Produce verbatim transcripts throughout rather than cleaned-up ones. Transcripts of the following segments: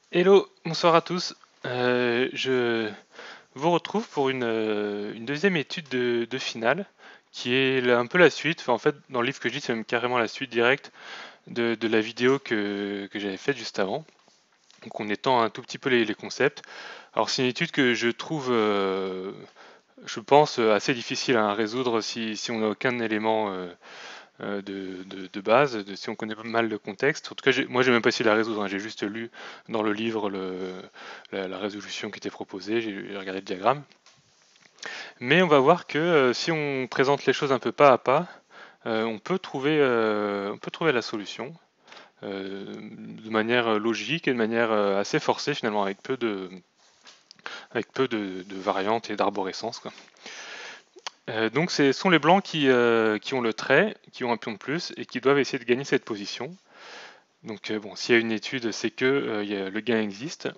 Hello, bonsoir à tous. Euh, je vous retrouve pour une, euh, une deuxième étude de, de finale, qui est la- un peu la suite. Enfin, en fait, dans le livre que je lis, c'est même carrément la suite directe de, de la vidéo que, que j'avais faite juste avant. Donc, on étend un tout petit peu les, les concepts. Alors, c'est une étude que je trouve, euh, je pense, assez difficile à résoudre si, si on n'a aucun élément euh, euh, de, de- de base, de- si on connaît pas mal le contexte. En tout cas, j'ai- moi, j'ai même pas essayé de la résoudre, hein. J'ai juste lu dans le livre le- la, la résolution qui était proposée, j'ai j'ai regardé le diagramme. Mais on va voir que euh, si on présente les choses un peu pas à pas, euh, on peut trouver, euh, on peut trouver la solution euh, de manière logique et de manière euh, assez forcée finalement, avec peu de, avec peu de, de variantes et d'arborescence, quoi. Euh, donc ce sont les blancs qui, euh, qui ont le trait, qui ont un pion de plus et qui doivent essayer de gagner cette position. Donc euh, bon, s'il y a une étude, c'est que euh, il y a- le gain existe.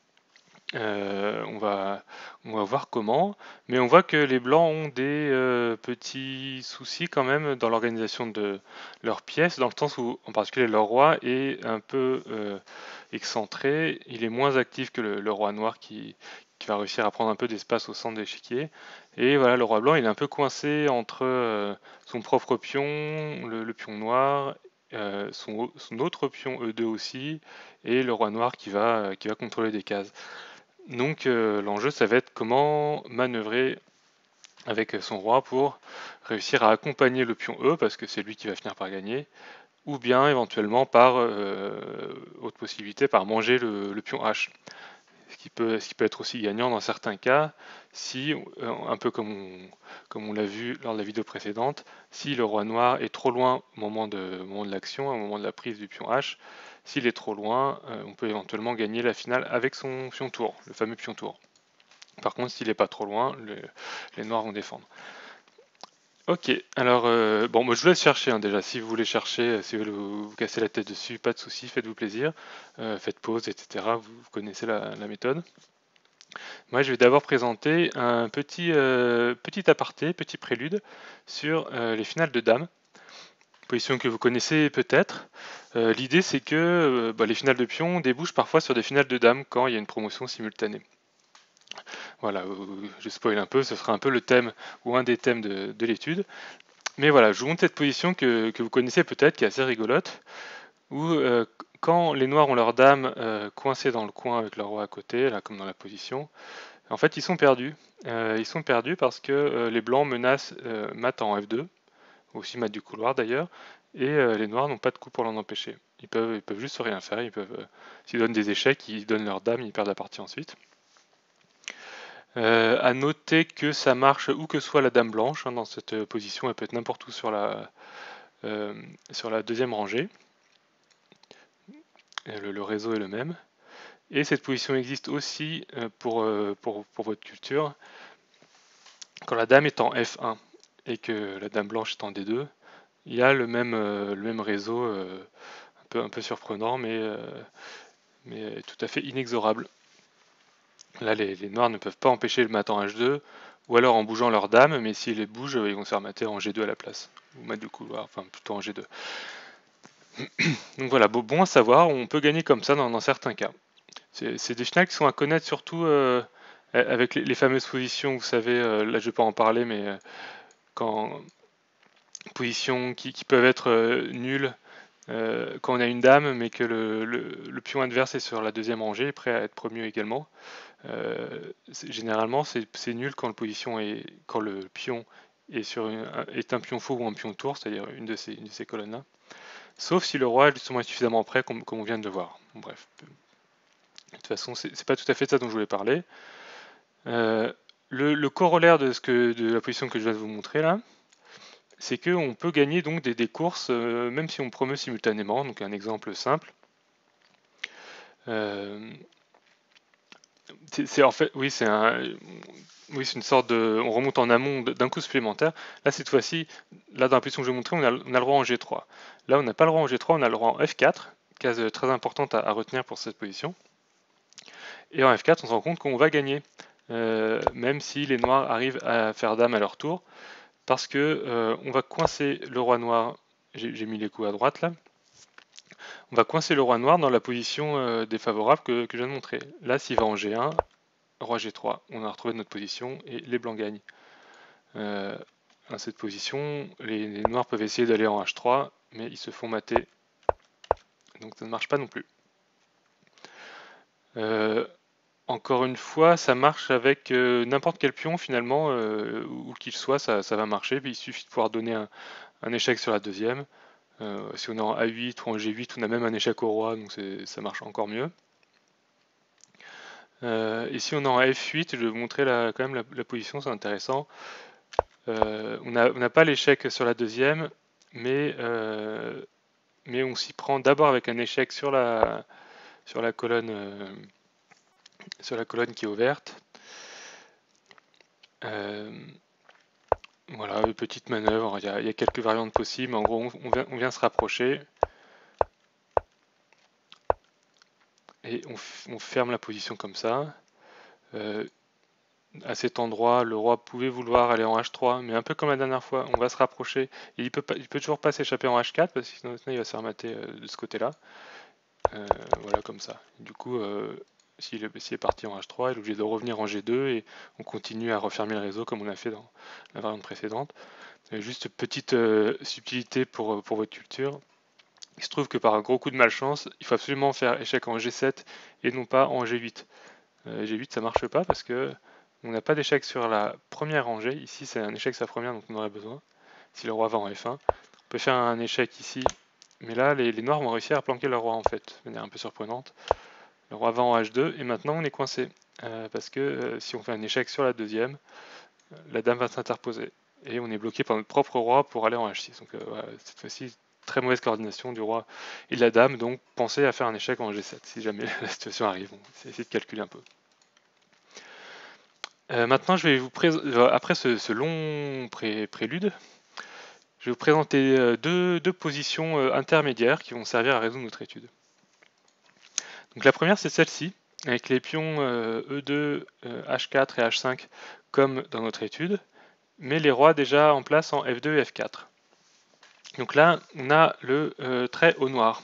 Euh, on va, on va voir comment, mais on voit que les blancs ont des euh, petits soucis quand même dans l'organisation de leurs pièces, dans le sens où, en particulier, leur roi est un peu euh, excentré. Il est moins actif que le, le roi noir qui, qui va réussir à prendre un peu d'espace au centre de l'échiquier. Et voilà, le roi blanc, il est un peu coincé entre euh, son propre pion, le, le pion noir, euh, son, son autre pion E deux aussi, et le roi noir qui va, qui va contrôler des cases. Donc euh, l'enjeu, ça va être comment manœuvrer avec son roi pour réussir à accompagner le pion E, parce que c'est lui qui va finir par gagner, ou bien éventuellement par euh, autre possibilité, par manger le, le pion H. Ce qui, peut, ce qui peut être aussi gagnant dans certains cas, si, euh, un peu comme on, comme on l'a vu lors de la vidéo précédente, si le roi noir est trop loin au moment de, au moment de l'action, au moment de la prise du pion H, s'il est trop loin, euh, on peut éventuellement gagner la finale avec son pion tour, le fameux pion tour. Par contre, s'il n'est pas trop loin, le- les noirs vont défendre. Ok, alors euh, bon, moi je vous laisse chercher, hein, déjà. Si vous voulez chercher, euh, si vous voulez vous, vous casser la tête dessus, pas de souci, faites-vous plaisir, Euh, faites pause, et cetera. Vous, vous connaissez la, la méthode. Moi, je vais d'abord présenter un petit, euh, petit aparté, petit prélude sur euh, les finales de dames, position que vous connaissez peut-être. Euh, L'idée, c'est que euh, bah, les finales de pions débouchent parfois sur des finales de dames quand il y a une promotion simultanée. Voilà, euh, je spoil un peu, ce sera un peu le thème ou un des thèmes de, de l'étude. Mais voilà, je vous montre cette position que, que vous connaissez peut-être, qui est assez rigolote, où euh, quand les noirs ont leur dame euh, coincée dans le coin avec leur roi à côté, là comme dans la position, en fait ils sont perdus. Euh, ils sont perdus parce que euh, les blancs menacent euh, mat en F deux, aussi mat du couloir d'ailleurs, et euh, les noirs n'ont pas de coup pour l'en empêcher. Ils peuvent, ils peuvent juste rien faire, ils peuvent, euh, s'ils donnent des échecs, ils donnent leur dame, ils perdent la partie ensuite. Euh, à noter que ça marche où que soit la dame blanche, hein, dans cette euh, position, elle peut être n'importe où sur la, euh, sur la deuxième rangée. Le, le réseau est le même. Et cette position existe aussi euh, pour, euh, pour, pour votre culture quand la dame est en F un et que la dame blanche est en D deux. Il y a le même, euh, le même réseau, euh, un peu, un peu surprenant, mais, euh, mais tout à fait inexorable. Là, les, les noirs ne peuvent pas empêcher le mat en H deux, ou alors en bougeant leur dame, mais s'ils les bougent, ils vont se faire mater en G deux à la place. Ou mat du couloir, enfin plutôt en G deux. Donc voilà, bon à savoir, on peut gagner comme ça dans, dans certains cas. C'est des finales qui sont à connaître surtout euh, avec les, les fameuses positions, vous savez, euh, là je vais pas en parler, mais euh, quand positions qui, qui peuvent être euh, nulles euh, quand on a une dame, mais que le, le- le pion adverse est sur la deuxième rangée, prêt à être premier également. Euh, Généralement, c'est c'est nul quand, le position est, quand le pion est, sur une- est un pion faux ou un pion tour, c'est-à-dire une de ces, une de ces colonnes-là. Sauf si le roi justement est suffisamment près, comme, comme on vient de le voir. Bon, bref, de toute façon, c'est c'est pas tout à fait de ça dont je voulais parler. Euh, le, le corollaire de, ce que, de la position que je viens de vous montrer là, c'est qu'on peut gagner donc des, des courses euh, même si on promeut simultanément. Donc un exemple simple. Euh, c'est en fait, oui, c'est un, oui, c'est une sorte de, on remonte en amont d'un coup supplémentaire. Là, cette fois-ci, là dans la position que je vais vous montrer, on a, on a le roi en G trois. Là, on n'a pas le roi en G trois, on a le roi en F quatre, case très importante à, à retenir pour cette position. Et en F quatre, on se rend compte qu'on va gagner, euh, même si les noirs arrivent à faire dame à leur tour, parce que euh, on va coincer le roi noir. J'ai mis les coups à droite là. on va coincer le roi noir dans la position euh, défavorable que, que je viens de montrer. Là, s'il va en G un, roi G trois, on a retrouvé notre position et les blancs gagnent. Euh, à cette position, les, les noirs peuvent essayer d'aller en H trois, mais ils se font mater, donc ça ne marche pas non plus. Euh, encore une fois, ça marche avec euh, n'importe quel pion finalement, euh, où qu'il soit, ça, ça va marcher. Puis il suffit de pouvoir donner un, un échec sur la deuxième. Euh, si on est en A huit ou en G huit, on a même un échec au roi, donc ça marche encore mieux. Euh, et si on est en F huit, je vais vous montrer la, quand même la, la position, c'est intéressant. Euh, on n'a pas l'échec sur la deuxième, mais, euh, mais on s'y prend d'abord avec un échec sur la, sur la colonne, euh, sur la colonne qui est ouverte. Euh, voilà, une petite manœuvre, il y, a, il y a quelques variantes possibles, mais en gros on vient, on vient se rapprocher. Et on, on ferme la position comme ça. Euh, à cet endroit, le roi pouvait vouloir aller en H trois, mais un peu comme la dernière fois, on va se rapprocher. Et il peut, pas, il peut toujours pas s'échapper en H quatre, parce que sinon il va se faire mater euh, de ce côté-là. Euh, voilà, comme ça. Du coup, euh, s'il est, s'il est parti en H trois, il est obligé de revenir en G deux, et on continue à refermer le réseau comme on a fait dans la variante précédente. Et juste petite euh, subtilité pour, pour votre culture. Il se trouve que par un gros coup de malchance, il faut absolument faire échec en G sept et non pas en G huit. Euh, G huit ça marche pas parce que on n'a pas d'échec sur la première rangée. Ici c'est un échec sur la première, donc on aurait besoin. Si le roi va en F un, on peut faire un échec ici, mais là les, les noirs vont réussir à planquer leur roi en fait, de manière un peu surprenante. Le roi va en H deux et maintenant on est coincé euh, parce que euh, si on fait un échec sur la deuxième, euh, la dame va s'interposer et on est bloqué par notre propre roi pour aller en H six. Donc euh, voilà, cette fois-ci très mauvaise coordination du roi et de la dame, donc pensez à faire un échec en G sept si jamais la situation arrive. On va essayer de calculer un peu. Euh, maintenant, je vais vous présenter, après ce, ce long pré prélude, je vais vous présenter euh, deux, deux positions euh, intermédiaires qui vont servir à résoudre notre étude. Donc la première, c'est celle-ci, avec les pions euh, E deux, euh, H quatre et H cinq comme dans notre étude, mais les rois déjà en place en F deux et F quatre. Donc là, on a le euh, trait au noir.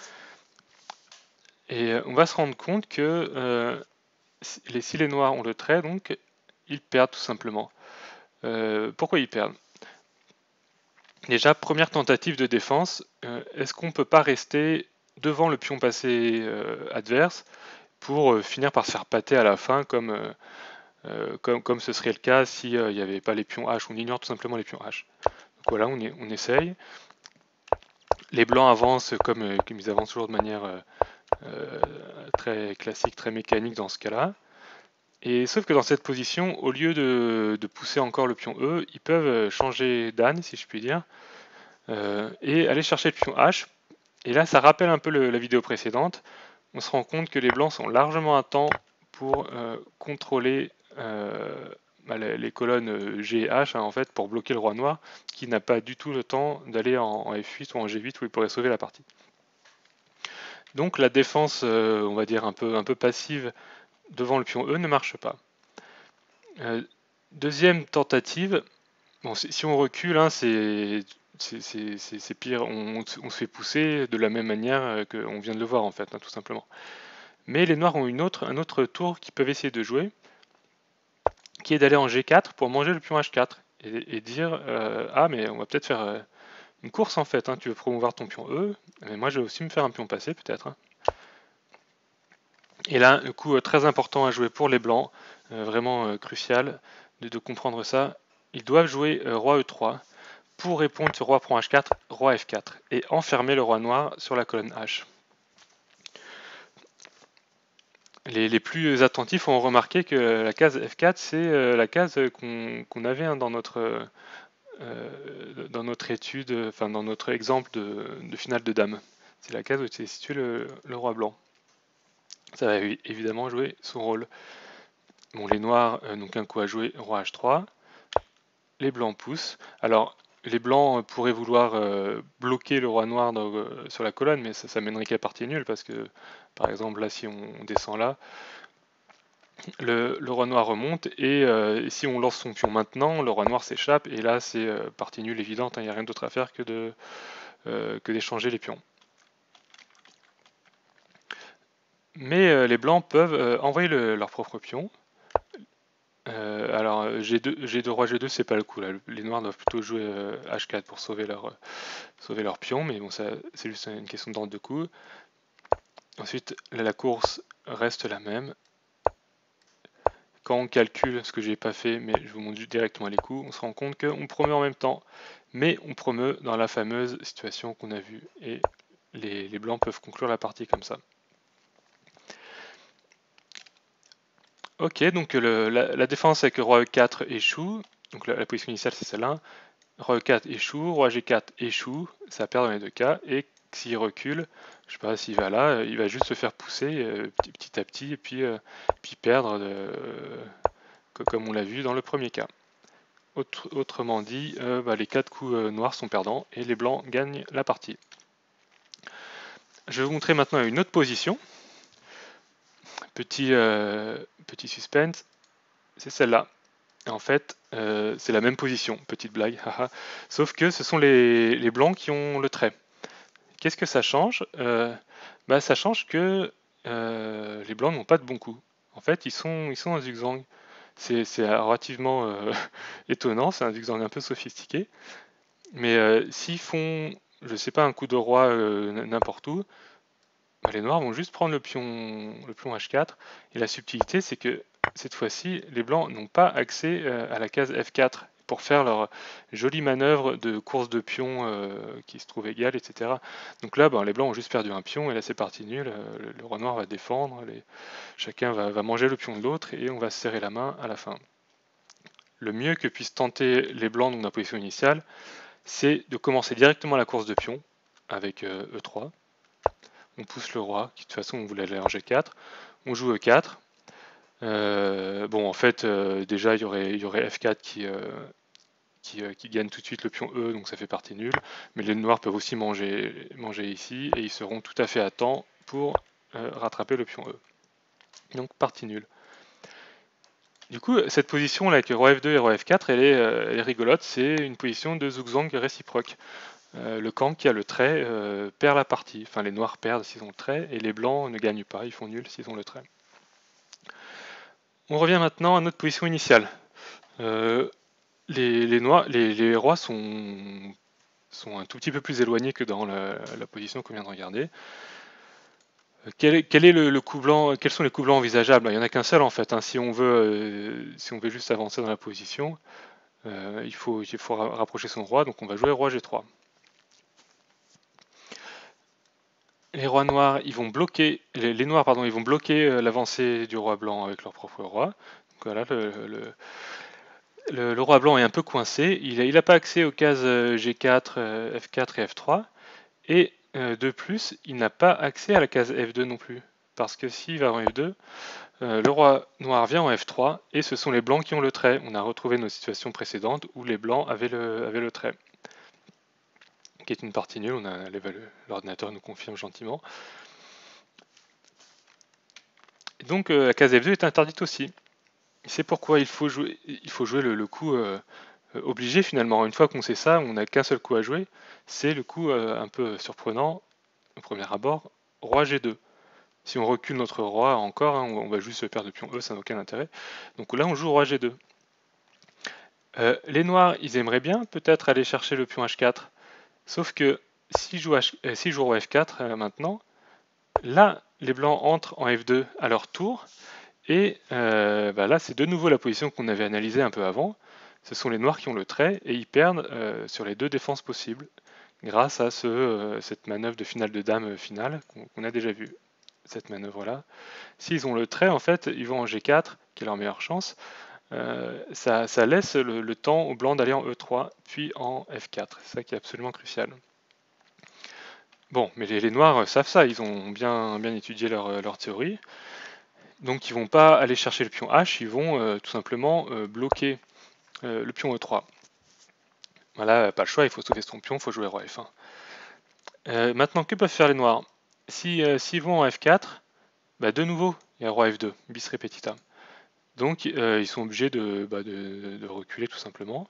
Et euh, on va se rendre compte que euh, si, les, si les noirs ont le trait, donc ils perdent tout simplement. Euh, pourquoi ils perdent? Déjà, première tentative de défense, euh, est-ce qu'on ne peut pas rester devant le pion passé euh, adverse pour euh, finir par se faire pâter à la fin, comme, euh, euh, comme, comme ce serait le cas s'il n'y euh, avait pas les pions H, on ignore tout simplement les pions H. Donc voilà, on, est, on essaye. Les blancs avancent comme, euh, comme ils avancent toujours de manière euh, euh, très classique, très mécanique dans ce cas-là. Et sauf que dans cette position, au lieu de, de pousser encore le pion E, ils peuvent changer d'âne, si je puis dire, euh, et aller chercher le pion H. Et là, ça rappelle un peu le, la vidéo précédente. On se rend compte que les blancs sont largement à temps pour euh, contrôler euh, bah, les, les colonnes G et H, hein, en fait, pour bloquer le roi noir, qui n'a pas du tout le temps d'aller en, en F huit ou en G huit où il pourrait sauver la partie. Donc la défense, euh, on va dire un peu, un peu passive devant le pion E ne marche pas. Euh, deuxième tentative, bon, si on recule, hein, c'est pire, on, on, se fait pousser de la même manière qu'on vient de le voir en fait, hein, tout simplement. Mais les noirs ont une autre, un autre tour qu'ils peuvent essayer de jouer, qui est d'aller en G quatre pour manger le pion H quatre et, et dire euh, ah mais on va peut-être faire euh, une course en fait, hein, tu veux promouvoir ton pion E, mais moi je vais aussi me faire un pion passé peut-être. Hein. Et là, un coup euh, très important à jouer pour les blancs, euh, vraiment euh, crucial de, de, comprendre ça. Ils doivent jouer euh, roi E trois pour répondre sur roi prend H quatre, roi F quatre, et enfermer le roi noir sur la colonne H. Les, les plus attentifs ont remarqué que la case F quatre, c'est euh, la case qu'on qu'on avait hein, dans notre euh, dans notre étude, enfin dans notre exemple de, de finale de dame. C'est la case où était situé le, le roi blanc. Ça va évidemment jouer son rôle. Bon, les noirs euh, n'ont qu'un coup à jouer, roi H trois. Les blancs poussent. Alors, les blancs pourraient vouloir euh, bloquer le roi noir dans, euh, sur la colonne, mais ça, ça mènerait qu'à partie nulle, parce que, par exemple, là, si on descend là, le, le roi noir remonte, et, euh, et si on lance son pion maintenant, le roi noir s'échappe, et là, c'est euh, partie nulle évidente, il hein, n'y a rien d'autre à faire que de, euh, que d'échanger les pions. Mais euh, les blancs peuvent euh, envoyer le, leur propre pion. Euh, alors G deux, G deux, roi G deux, c'est pas le coup là. Les noirs doivent plutôt jouer euh, H quatre pour sauver leur, euh, sauver leur pion, mais bon, ça c'est juste une question d'ordre de coup. Ensuite, là, la course reste la même. Quand on calcule, ce que j'ai pas fait, mais je vous montre directement les coups, on se rend compte qu'on promeut en même temps, mais on promeut dans la fameuse situation qu'on a vue, et les, les blancs peuvent conclure la partie comme ça. Ok, donc le, la, la défense avec roi E quatre échoue, donc la, la position initiale c'est celle-là, roi E quatre échoue, roi G quatre échoue, ça perd dans les deux cas, et s'il recule, je sais pas s'il va là, il va juste se faire pousser euh, petit, petit à petit, et puis, euh, puis perdre, de, euh, comme on l'a vu dans le premier cas. Autre, autrement dit, euh, bah, les quatre coups euh, noirs sont perdants, et les blancs gagnent la partie. Je vais vous montrer maintenant une autre position. Petit, euh, petit suspense, c'est celle-là. En fait, euh, c'est la même position, petite blague, haha. Sauf que ce sont les, les blancs qui ont le trait. Qu'est-ce que ça change? euh, bah, Ça change que euh, les blancs n'ont pas de bons coups. En fait, ils sont, ils sont en zigzag. C'est relativement euh, étonnant, c'est un zigzag un peu sophistiqué. Mais euh, s'ils font, je sais pas, un coup de roi euh, n'importe où, bah, les noirs vont juste prendre le pion, le pion H quatre. Et la subtilité, c'est que cette fois-ci, les blancs n'ont pas accès euh, à la case F quatre pour faire leur jolie manœuvre de course de pion euh, qui se trouve égale, et cetera. Donc là, bah, les blancs ont juste perdu un pion et là c'est parti nul. Le, le roi noir va défendre, les, chacun va, va manger le pion de l'autre et on va se serrer la main à la fin. Le mieux que puissent tenter les blancs dans la position initiale, c'est de commencer directement la course de pion avec euh, E trois. On pousse le roi, qui de toute façon on voulait aller en G quatre. On joue E quatre. Euh, bon, en fait, euh, déjà il y aurait, il y aurait F quatre qui, euh, qui, euh, qui gagne tout de suite le pion E, donc ça fait partie nulle. Mais les noirs peuvent aussi manger, manger ici, et ils seront tout à fait à temps pour euh, rattraper le pion E. Donc partie nulle. Du coup, cette position là avec roi F deux et roi F quatre, elle est, euh, elle est rigolote. C'est une position de zugzwang réciproque. Euh, le camp qui a le trait euh, perd la partie. Enfin, les noirs perdent s'ils ont le trait, et les blancs ne gagnent pas, ils font nul s'ils ont le trait. On revient maintenant à notre position initiale. Euh, les, les, noirs, les, les rois sont, sont un tout petit peu plus éloignés que dans la, la position qu'on vient de regarder. Quel est, quel est le, le coup blanc, quels sont les coups blancs envisageables? Il n'y en a qu'un seul en fait. Hein. Si, on veut, euh, si on veut juste avancer dans la position, euh, il, faut, il faut rapprocher son roi, donc on va jouer roi G trois. Les rois noirs, ils vont bloquer, les, les noirs, pardon, ils vont bloquer euh, l'avancée du roi blanc avec leur propre roi. Donc voilà, le, le, le, le roi blanc est un peu coincé. Il n'a pas accès aux cases euh, G quatre, euh, F quatre et F trois. Et euh, de plus, il n'a pas accès à la case F deux non plus. Parce que s'il va en F deux, euh, le roi noir vient en F trois et ce sont les blancs qui ont le trait. On a retrouvé nos situations précédentes où les blancs avaient le, avaient le trait. Qui est une partie nulle, l'ordinateur nous confirme gentiment. Et donc euh, la case F deux est interdite aussi. C'est pourquoi il faut jouer, il faut jouer le, le coup euh, obligé finalement. Une fois qu'on sait ça, on n'a qu'un seul coup à jouer. C'est le coup euh, un peu surprenant, au premier abord, roi G deux. Si on recule notre roi encore, hein, on va juste perdre le pion E, ça n'a aucun intérêt. Donc là, on joue roi G deux. Euh, les noirs, ils aimeraient bien peut-être aller chercher le pion H quatre. Sauf que s'ils jouent, H... euh, s'ils jouent roi F quatre euh, maintenant, là, les blancs entrent en F deux à leur tour. Et euh, bah là, c'est de nouveau la position qu'on avait analysée un peu avant. Ce sont les noirs qui ont le trait et ils perdent euh, sur les deux défenses possibles grâce à ce, euh, cette manœuvre de finale de dame finale qu'on qu'on a déjà vue. Cette manœuvre-là. S'ils ont le trait, en fait, ils vont en G quatre, qui est leur meilleure chance. Euh, ça, ça laisse le, le temps aux blancs d'aller en E trois, puis en F quatre. C'est ça qui est absolument crucial. Bon, mais les, les noirs savent ça, ils ont bien, bien étudié leur, leur théorie. Donc ils vont pas aller chercher le pion H, ils vont euh, tout simplement euh, bloquer euh, le pion E trois. Voilà, pas le choix, il faut sauver son pion, il faut jouer roi F un. Euh, maintenant, que peuvent faire les noirs? Si, euh, S'ils vont en F quatre, bah, de nouveau, il y a roi F deux, bis repetita. Donc euh, ils sont obligés de, bah, de, de, reculer tout simplement.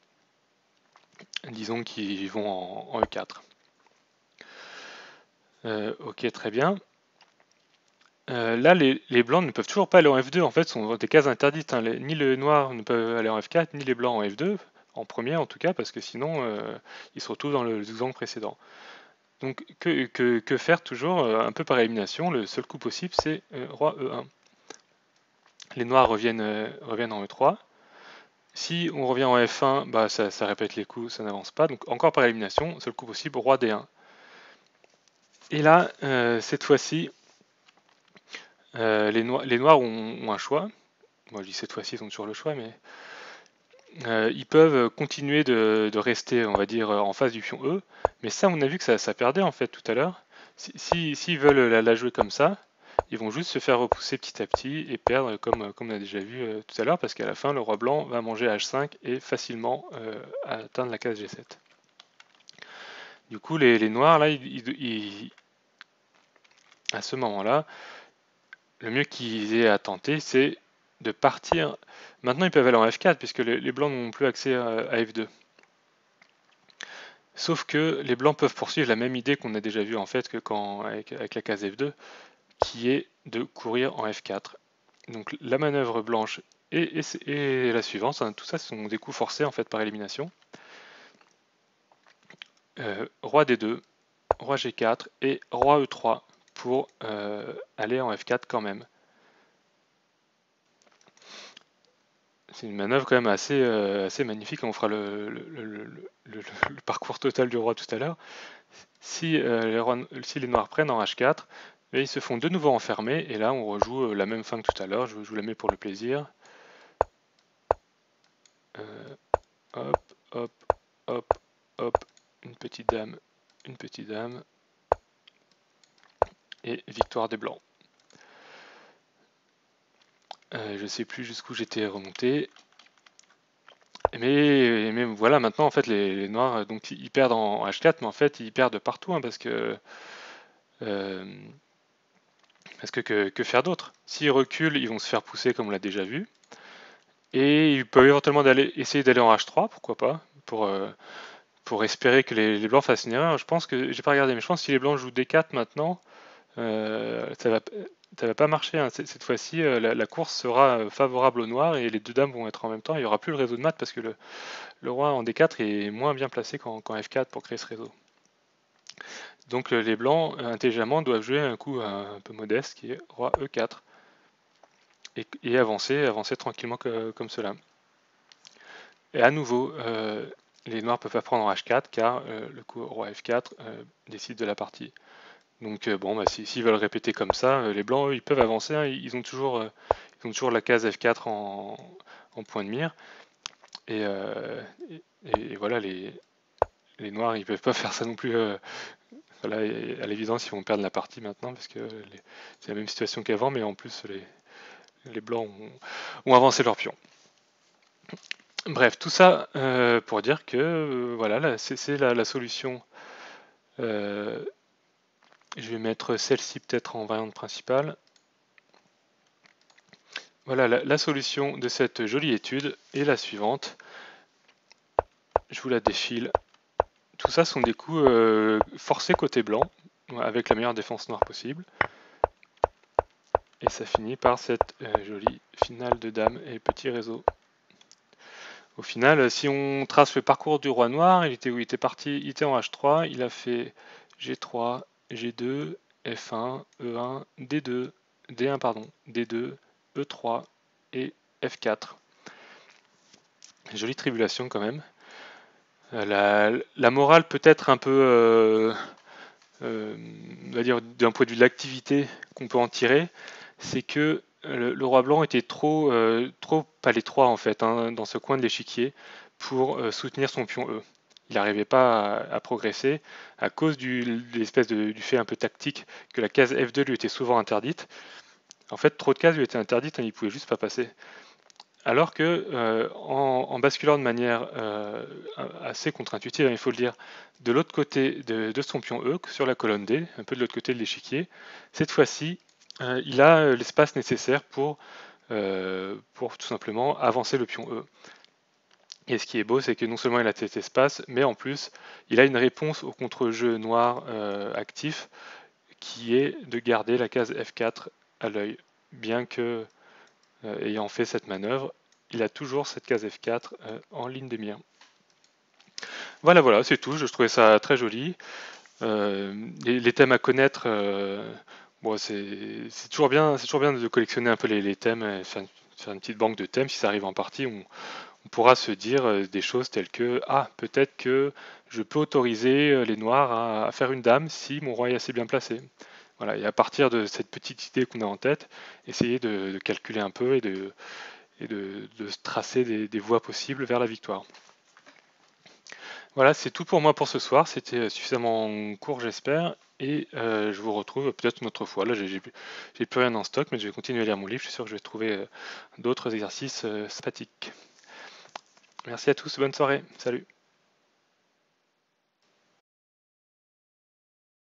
Disons qu'ils vont en, en E quatre. Euh, ok, très bien. euh, là, les, les blancs ne peuvent toujours pas aller en F deux, en fait, sont des cases interdites. Hein. Les- ni le noir ne peut aller en F quatre, ni les blancs en F deux, en premier en tout cas, parce que sinon, euh, ils se retrouvent dans le exemple précédent. Donc, que, que, que faire toujours, euh, un peu par élimination, le seul coup possible, c'est euh, roi E un. Les noirs reviennent, euh, reviennent en E trois. Si on revient en F un, bah, ça, ça répète les coups, ça n'avance pas. Donc, encore par élimination, seul coup possible, roi D un. Et là, euh, cette fois-ci, euh, les, noirs, les noirs ont, ont un choix. Moi, je dis cette fois-ci, ils ont toujours le choix, mais euh, ils peuvent continuer de, de rester, on va dire, en face du pion E. Mais ça, on a vu que ça, ça perdait en fait tout à l'heure. S'ils si, si, veulent la, la, jouer comme ça, ils vont juste se faire repousser petit à petit et perdre comme, comme on a déjà vu euh, tout à l'heure, parce qu'à la fin, le roi blanc va manger H cinq et facilement euh, atteindre la case G sept. Du coup, les, les noirs, là, ils, ils, ils, à ce moment-là, le mieux qu'ils aient à tenter, c'est de partir. Maintenant, ils peuvent aller en F quatre, puisque les, les blancs n'ont plus accès à, à F deux. Sauf que les blancs peuvent poursuivre la même idée qu'on a déjà vu en fait que quand, avec, avec la case F deux, qui est de courir en F quatre. Donc la manœuvre blanche et, et, et la suivante, hein, tout ça ce sont des coups forcés en fait par élimination. Euh, roi D deux, roi G quatre et roi E trois pour euh, aller en F quatre quand même. C'est une manœuvre quand même assez, euh, assez magnifique. On fera le, le, le, le, le parcours total du roi tout à l'heure. Si, euh, les rois, si les noirs prennent en H quatre, et ils se font de nouveau enfermer. Et là, on rejoue la même fin que tout à l'heure. Je, je vous la mets pour le plaisir. Euh, hop, hop, hop, hop. Une petite dame, une petite dame. Et victoire des blancs. Euh, je ne sais plus jusqu'où j'étais remonté. Mais, mais voilà, maintenant, en fait, les, les noirs, donc, ils perdent en H quatre, mais en fait, ils perdent partout, hein, parce que... Euh, parce que, que, que faire d'autre? S'ils reculent, ils vont se faire pousser, comme on l'a déjà vu. Et ils peuvent éventuellement d'aller, essayer d'aller en H trois, pourquoi pas, pour, euh, pour espérer que les, les blancs fassent une erreur. Je pense que, j'ai pas regardé, mais je pense que si les blancs jouent D quatre maintenant, euh, ça va, ça va pas marcher. Hein. Cette fois-ci, euh, la, la course sera favorable aux noirs et les deux dames vont être en même temps. Il n'y aura plus le réseau de maths parce que le, le roi en D quatre est moins bien placé qu'en qu'en F quatre pour créer ce réseau. Donc les blancs, intelligemment, doivent jouer un coup un, un peu modeste qui est roi E quatre et, et avancer, avancer tranquillement que, comme cela. Et à nouveau, euh, les noirs peuvent pas prendre en H quatre car euh, le coup roi F quatre euh, décide de la partie. Donc euh, bon, bah, s'ils si, veulent répéter comme ça, euh, les blancs, eux, ils peuvent avancer. Hein, ils, ont toujours, euh, ils ont toujours la case F quatre en, en point de mire. Et, euh, et, et voilà, les, les noirs, ils peuvent pas faire ça non plus. Euh, voilà, à l'évidence, ils vont perdre la partie maintenant parce que c'est la même situation qu'avant, mais en plus, les, les blancs ont, ont avancé leur pion. Bref, tout ça euh, pour dire que euh, voilà, c'est la, la solution. Euh, je vais mettre celle-ci peut-être en variante principale. Voilà, la, la solution de cette jolie étude est la suivante. Je vous la défile. Tout ça sont des coups euh, forcés côté blanc, avec la meilleure défense noire possible. Et ça finit par cette euh, jolie finale de dame et petit réseau. Au final, si on trace le parcours du roi noir, il était où? Il était parti, il était en H trois, il a fait G trois, G deux, F un, E un, D deux, D un pardon, D deux, E trois et F quatre. Jolie tribulation quand même. La, la morale peut être un peu, euh, euh, on va dire d'un point de vue de l'activité qu'on peut en tirer, c'est que le, le roi blanc était trop, euh, trop à l'étroit en fait, hein, dans ce coin de l'échiquier pour euh, soutenir son pion E. Il n'arrivait pas à, à progresser à cause du, de l'espèce de, du fait un peu tactique que la case F deux lui était souvent interdite. En fait, trop de cases lui étaient interdites, hein, il pouvait juste pas passer. Alors que euh, en, en, basculant de manière euh, assez contre-intuitive, hein, il faut le dire, de l'autre côté de, de, son pion E, sur la colonne D, un peu de l'autre côté de l'échiquier, cette fois-ci, euh, il a l'espace nécessaire pour, euh, pour tout simplement avancer le pion E. Et ce qui est beau, c'est que non seulement il a cet espace, mais en plus, il a une réponse au contre-jeu noir euh, actif, qui est de garder la case F quatre à l'œil, bien que euh, ayant fait cette manœuvre, il a toujours cette case F quatre euh, en ligne de mire. Voilà, voilà, c'est tout. Je trouvais ça très joli. Euh, les, les thèmes à connaître, euh, bon, c'est c'est toujours bien, c'est toujours bien de collectionner un peu les, les thèmes, et faire, une, faire une petite banque de thèmes. Si ça arrive en partie, on, on pourra se dire euh, des choses telles que ah, peut-être que je peux autoriser euh, les noirs à, à faire une dame si mon roi est assez bien placé. Voilà, et à partir de cette petite idée qu'on a en tête, essayer de, de calculer un peu et de, et de, de se tracer des, des voies possibles vers la victoire. Voilà, c'est tout pour moi pour ce soir. C'était suffisamment court, j'espère. Et euh, je vous retrouve peut-être une autre fois. Là, j'ai j'ai plus rien en stock, mais je vais continuer à lire mon livre. Je suis sûr que je vais trouver euh, d'autres exercices euh, sympathiques. Merci à tous, bonne soirée. Salut.